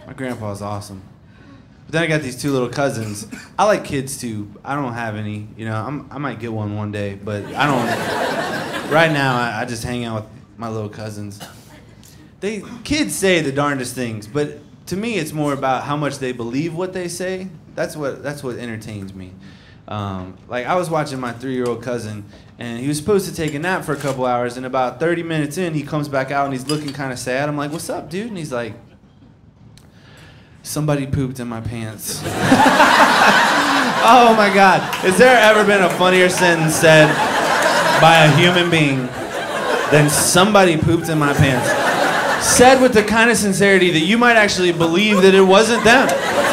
My grandpa's awesome. But then I got these two little cousins. I like kids too. I don't have any. You know, I might get one day, but I don't. Right now, I just hang out with my little cousins. Kids say the darndest things, but to me, it's more about how much they believe what they say. That's what entertains me. Like I was watching my 3-year-old cousin, and he was supposed to take a nap for a couple hours, and about 30 minutes in, he comes back out and he's looking kind of sad. I'm like, "What's up, dude?" And he's like, "Somebody pooped in my pants." Oh my God. Has there ever been a funnier sentence said by a human being than "somebody pooped in my pants"? Said with the kind of sincerity that you might actually believe that it wasn't them.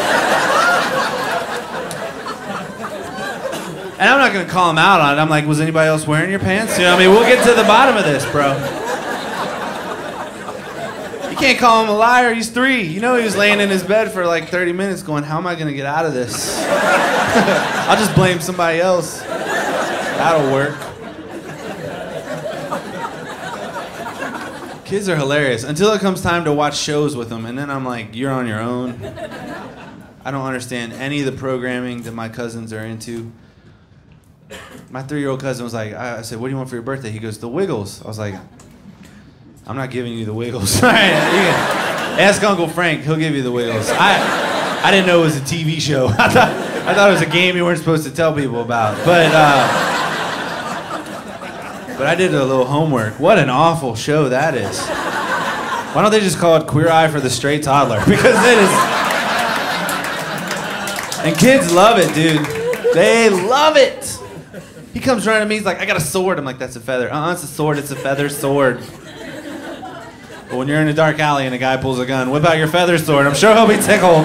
And I'm not going to call him out on it. I'm like, "Was anybody else wearing your pants?" You know what I mean? We'll get to the bottom of this, bro. You can't call him a liar. He's 3. You know he was laying in his bed for like 30 minutes going, "How am I going to get out of this?" I'll just blame somebody else. That'll work. Kids are hilarious until it comes time to watch shows with them, and then I'm like, "You're on your own." I don't understand any of the programming that my cousins are into. My 3-year-old cousin was like, I said, "What do you want for your birthday?" He goes, "The Wiggles." I was like, "I'm not giving you the Wiggles." All right, ask Uncle Frank. He'll give you the Wiggles. I didn't know it was a TV show. I thought it was a game you weren't supposed to tell people about. But I did a little homework. What an awful show that is. Why don't they just call it Queer Eye for the Straight Toddler? Because it is. And kids love it, dude. They love it. He comes running to me, he's like, "I got a sword." I'm like, "That's a feather." It's a sword, it's a feather sword. But when you're in a dark alley and a guy pulls a gun, whip out your feather sword. I'm sure he'll be tickled.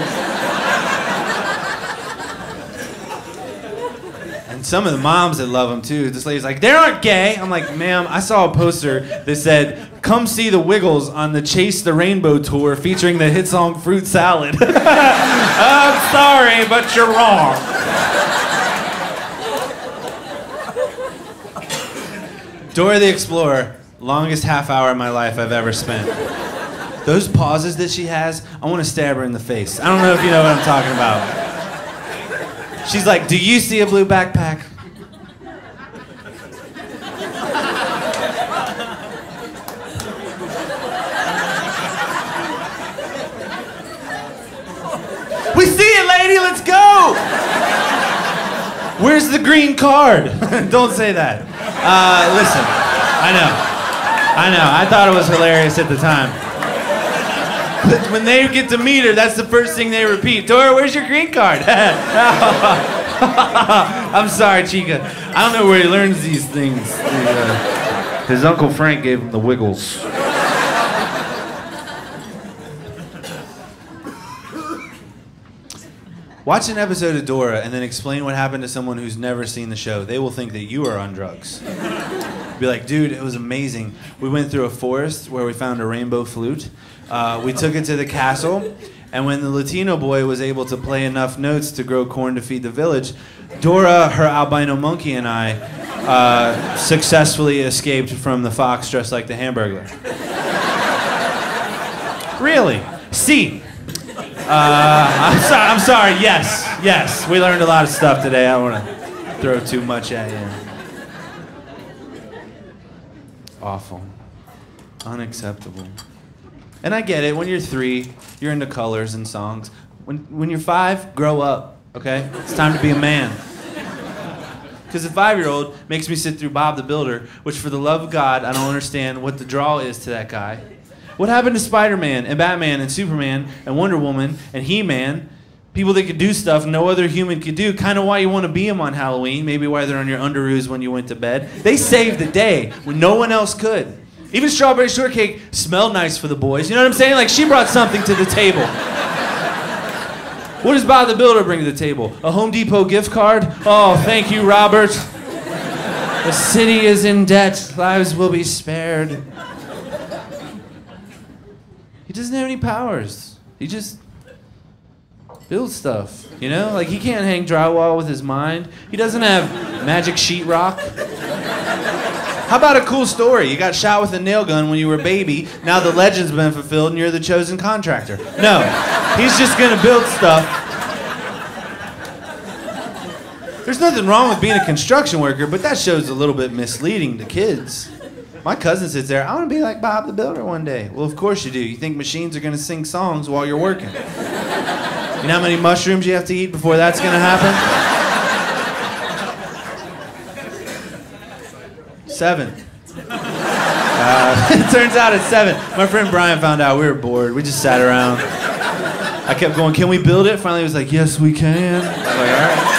And some of the moms that love him too. This lady's like, "They aren't gay." I'm like, "Ma'am, I saw a poster that said, 'Come see the Wiggles on the Chase the Rainbow tour featuring the hit song Fruit Salad.'" I'm sorry, but you're wrong. Dora the Explorer, longest half hour of my life I've ever spent. Those pauses that she has, I want to stab her in the face. I don't know if you know what I'm talking about. She's like, "Do you see a blue backpack?" "We see it, lady, let's go!" "Where's the green card?" Don't say that. Listen, I know. I thought it was hilarious at the time. But when they get to meet her, that's the first thing they repeat. "Dora, where's your green card?" I'm sorry, Chica. I don't know where he learns these things. His Uncle Frank gave him the Wiggles. Watch an episode of Dora and then explain what happened to someone who's never seen the show. They will think that you are on drugs. Be like, "Dude, it was amazing. We went through a forest where we found a rainbow flute. We took it to the castle, and when the Latino boy was able to play enough notes to grow corn to feed the village, Dora, her albino monkey, and I successfully escaped from the fox dressed like the Hamburglar." Really? See. I'm sorry. Yes. We learned a lot of stuff today. I don't want to throw too much at you. Awful. Unacceptable. And I get it. When you're 3, you're into colors and songs. When you're 5, grow up. Okay? It's time to be a man. Because the 5-year-old makes me sit through Bob the Builder, which for the love of God, I don't understand what the draw is to that guy. What happened to Spider-Man and Batman and Superman and Wonder Woman and He-Man? People that could do stuff no other human could do. Kind of why you want to be them on Halloween. Maybe why they're on your underoos when you went to bed. They saved the day when no one else could. Even Strawberry Shortcake smelled nice for the boys. You know what I'm saying? Like she brought something to the table. What does Bob the Builder bring to the table? A Home Depot gift card? Oh, thank you, Robert. The city is in debt. Lives will be spared. He doesn't have any powers. He just builds stuff, you know? Like, he can't hang drywall with his mind. He doesn't have magic sheetrock. How about a cool story? You got shot with a nail gun when you were a baby. Now the legend's been fulfilled and you're the chosen contractor. No, he's just gonna build stuff. There's nothing wrong with being a construction worker, but that show's a little bit misleading to kids. My cousin sits there, I want to be like Bob the Builder one day. Well, of course you do. You think machines are going to sing songs while you're working. You know how many mushrooms you have to eat before that's going to happen? 7. It turns out it's 7. My friend Brian found out we were bored. We just sat around. I kept going, can we build it? Finally he was like, yes, we can. I was like, all right.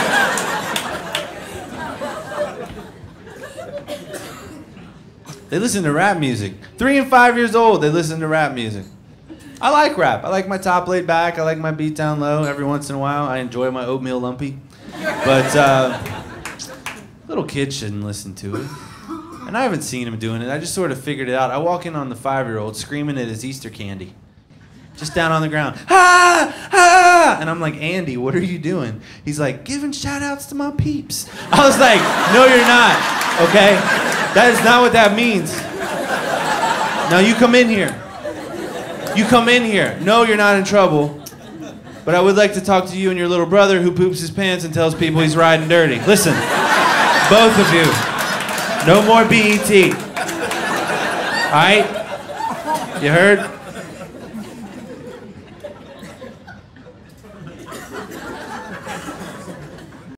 They listen to rap music. 3 and 5 years old, they listen to rap music. I like rap. I like my top laid back. I like my beat down low. Every once in a while, I enjoy my oatmeal lumpy. But little kids shouldn't listen to it. And I haven't seen him doing it. I just sort of figured it out. I walk in on the 5-year-old screaming at his Easter candy. Just down on the ground. Ha! Ha! And I'm like, Andy, what are you doing? He's like, giving shout outs to my peeps. I was like, no, you're not. Okay? That is not what that means. Now you come in here. You come in here. No, you're not in trouble. But I would like to talk to you and your little brother who poops his pants and tells people he's riding dirty. Listen, both of you. No more BET. All right? You heard?